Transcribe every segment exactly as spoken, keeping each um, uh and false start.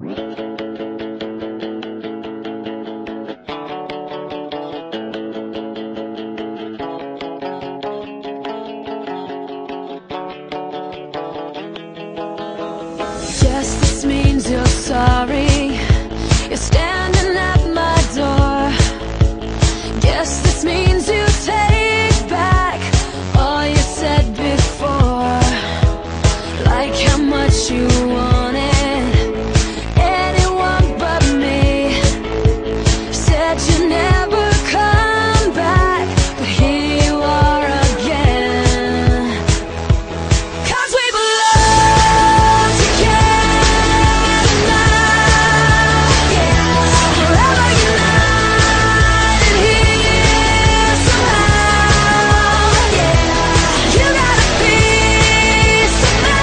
Yes, this means you're sorry. You're standing at my door. Guess this means you take back all you said before. Like how much you wanted anyone but me. Said you'd never come back, but here you are again. 'Cause we belong together now, yeah. Forever united here somehow, yeah. You got a piece of me,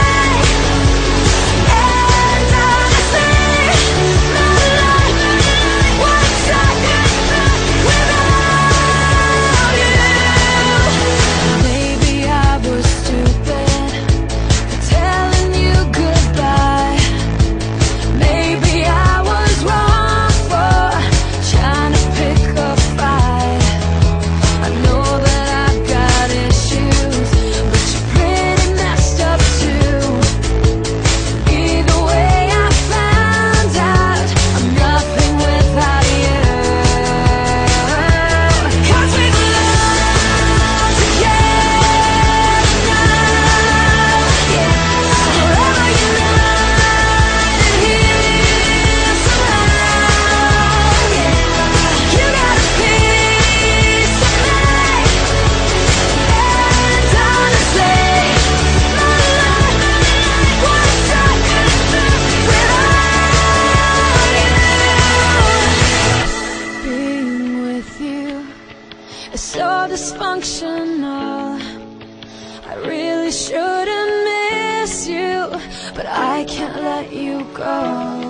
and honestly, my life won't take without you. Maybe I was stupid for telling you goodbye. Maybe I was wrong for trying to pick a fight. I know that I've got issues, but you're pretty messed up too. Either way, I found out I'm nothing without you. 'Cause we belong together now, yeah. Forever united here somehow, yeah. You got a piece of me, and honestly, my life won't take without you. Being with you is so dysfunctional. I really shouldn't miss you, but I can't let you go.